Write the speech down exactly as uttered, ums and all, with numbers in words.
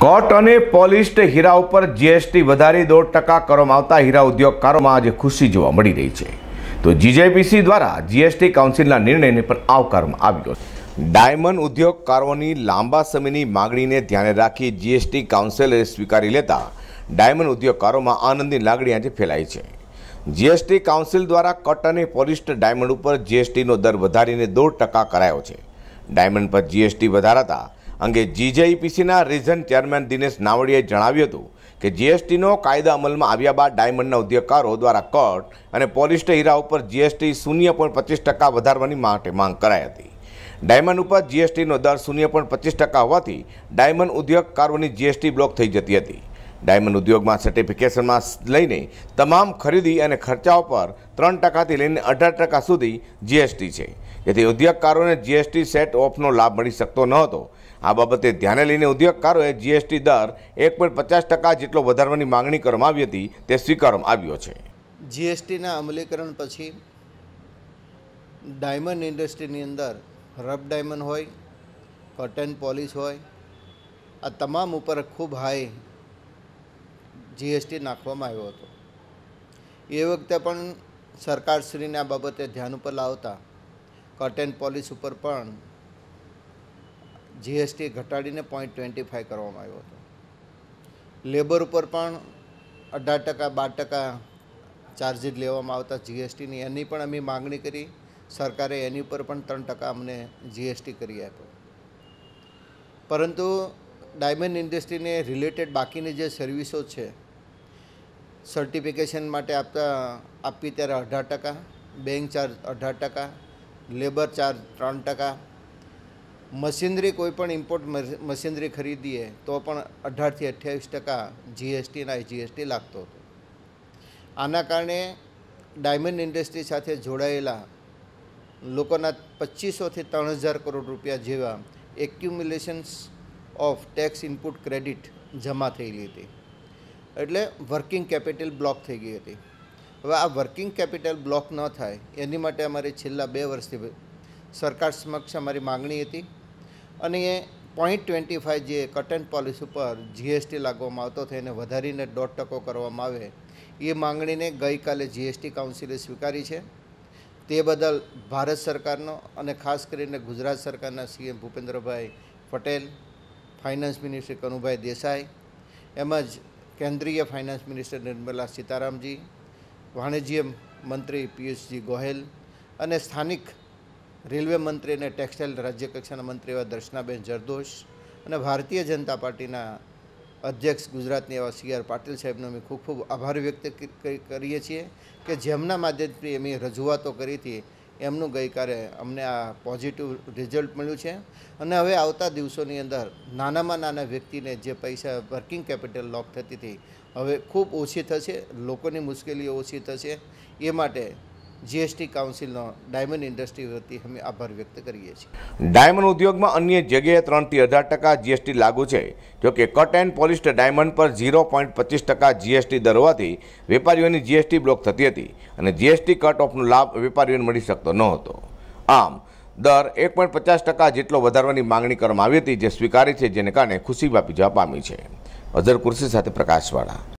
Cut અને polished હીરા ઉપર GST વધારી દોઢ ટકા કરવામાં આવતા હીરા ઉદ્યોગકારોમાં આજે ખુશી જોવા મળી રહી છે. તો જીજેપીસી દ્વારા જીએસટી કાઉન્સિલના નિર્ણયને પણ આવકારવામાં આવ્યો છે. ડાયમંડ ઉદ્યોગકારોની લાંબા સમયની માગણીને ધ્યાને રાખી જીએસટી કાઉન્સિલે સ્વીકારી લેતા ડાયમંડ ઉદ્યોગકારોમાં આનંદની લાગણી આજે ફેલાઈ છે. જીએસટી કાઉન્સિલ દ્વારા કટ અને પોલિશ્ડ ડાયમંડ ઉપર જીએસટીનો દર વધારીને દોઢ ટકા કરાયો છે. ડાયમંડ પર જીએસટી વધારાતા અંગે જીજેપીસીના રીજન ચેરમેન દિનેશ નાવડિયાએ જણાવ્યું હતું કે જીએસટીનો કાયદા અમલમાં આવ્યા બાદ ડાયમંડના ઉદ્યોગકારો દ્વારા કટ અને પોલિશ્ડ હીરા ઉપર જીએસટી શૂન્ય પોઈન્ટ પચીસ ટકા વધારવાની માટે માંગ કરાઈ હતી. ડાયમંડ ઉપર જીએસટીનો દર શૂન્ય પોઈન્ટ પચીસ ટકા હોવાથી ડાયમંડ ઉદ્યોગકારોની જીએસટી બ્લોક થઈ જતી હતી. ડાયમંડ ઉદ્યોગમાં સર્ટિફિકેશનમાં લઈને તમામ ખરીદી અને ખર્ચાઓ પર ત્રણ ટકાથી લઈને અઢાર ટકા સુધી જીએસટી છે, જેથી ઉદ્યોગકારોને જીએસટી સેટ ઓફનો લાભ મળી શકતો ન હતો. આ બાબતે ધ્યાને લઈને ઉદ્યોગકારોએ જીએસટી દર એક પોઈન્ટ પચાસ ટકા જેટલો વધારવાની માંગણી કરવામાં આવી હતી, તે સ્વીકારવામાં આવ્યો છે. જીએસટીના અમલીકરણ પછી ડાયમંડ ઇન્ડસ્ટ્રીની અંદર રફ ડાયમંડ હોય, કટ એન્ડ પોલિશ હોય, આ તમામ ઉપર ખૂબ હાઈ જીએસટી નાખવામાં આવ્યો હતો. એ વખતે પણ સરકારશ્રીને આ બાબતે ધ્યાન ઉપર લાવતા કટ એન્ડ પોલિશ ઉપર પણ જીએસટી ઘટાડીને પોઈન્ટ ટ્વેન્ટી ફાઇવ કરવામાં આવ્યો હતો. લેબર ઉપર પણ અઢાર ટકા બાર ટકા ચાર્જીસ લેવામાં આવતા જીએસટીની, એની પણ અમે માગણી કરી. સરકારે એની ઉપર પણ ત્રણ ટકા અમને જીએસટી કરી આપ્યો. પરંતુ ડાયમંડ ઇન્ડસ્ટ્રીને રિલેટેડ બાકીની જે સર્વિસો છે, સર્ટિફિકેશન માટે આપતા આપી ત્યારે અઢાર ટકા, બેંક ચાર્જ અઢાર ટકા, લેબર ચાર્જ ત્રણ ટકા, મશીનરી કોઈ પણ ઇમ્પોર્ટ મશીનરી ખરીદીએ તો પણ અઢારથી અઠ્યાવીસ ટકા જીએસટીના જીએસટી લાગતો હતો. આના કારણે ડાયમંડ ઇન્ડસ્ટ્રી સાથે જોડાયેલા લોકોના પચીસોથી ત્રણ હજાર કરોડ રૂપિયા જેવા accumulations of tax input credit જમા થયેલી હતી. એટલે વર્કિંગ કેપિટલ બ્લોક થઈ ગઈ હતી. હવે આ વર્કિંગ કેપિટલ બ્લોક ન થાય એની માટે અમારી છેલ્લા બે વર્ષથી સરકાર સમક્ષ અમારી માગણી હતી અને એ પોઈન્ટ ટ્વેન્ટી ફાઇવ જે કટ એન્ડ પોલિશ ઉપર જીએસટી લાગવામાં આવતો હતો એને વધારીને દોઢ ટકો કરવામાં આવે, એ માગણીને ગઈકાલે જીએસટી કાઉન્સિલે સ્વીકારી છે. તે બદલ ભારત સરકારનો અને ખાસ કરીને ગુજરાત સરકારના CM Bhupendrabhai Patel, finance minister Kanubhai Desai, એમજ કેન્દ્રીય ફાઇનાન્સ મિનિસ્ટર નિર્મલા સીતારામજી, વાણિજ્ય મંત્રી પિયુષજી ગોયલ અને સ્થાનિક રેલવે મંત્રી અને ટેક્સટાઇલ રાજ્યકક્ષાના મંત્રી એવા દર્શનાબેન જરદોશ અને ભારતીય જનતા પાર્ટીના અધ્યક્ષ ગુજરાતની એવા સી આર પાટીલ સાહેબનો અમે ખૂબ ખૂબ આભાર વ્યક્ત કરીએ છીએ કે જેમના માધ્યમથી અમે રજૂઆતો કરી હતી, એમનું ગઈકાલે અમને આ પોઝિટિવ રિઝલ્ટ મળ્યું છે. અને હવે આવતા દિવસોની અંદર નાનામાં નાના વ્યક્તિને જે પૈસા વર્કિંગ કેપિટલ લોક થતી હતી હવે ખૂબ ઓછી થશે, લોકોની મુશ્કેલીઓ ઓછી થશે. એ માટે જીએસટી કાઉન્સિલનો ડાયમંડ ઇન્ડસ્ટ્રી વતી અમે આભાર વ્યક્ત કરીએ છીએ. ડાયમંડ ઉદ્યોગમાં અન્ય જગ્યાએ ત્રણથી અઢાર ટકા જીએસટી લાગુ છે. જોકે કટ એન્ડ પોલિશ્ડ ડાયમંડ પર ઝીરો પોઈન્ટ પચીસ ટકા જીએસટી દર હોવાથી વેપારીઓની જીએસટી બ્લોક થતી હતી અને જીએસટી કટ ઓફનો લાભ વેપારીઓને મળી શકતો ન હતો. આમ દર એક પોઈન્ટ પચાસ ટકા જેટલો વધારવાની માંગણી કરવામાં આવી હતી, જે સ્વીકારી છે, જેને કારણે ખુશી વ્યાપી જવા પામી છે. અઝર કુર્સી સાથે પ્રકાશવાળા.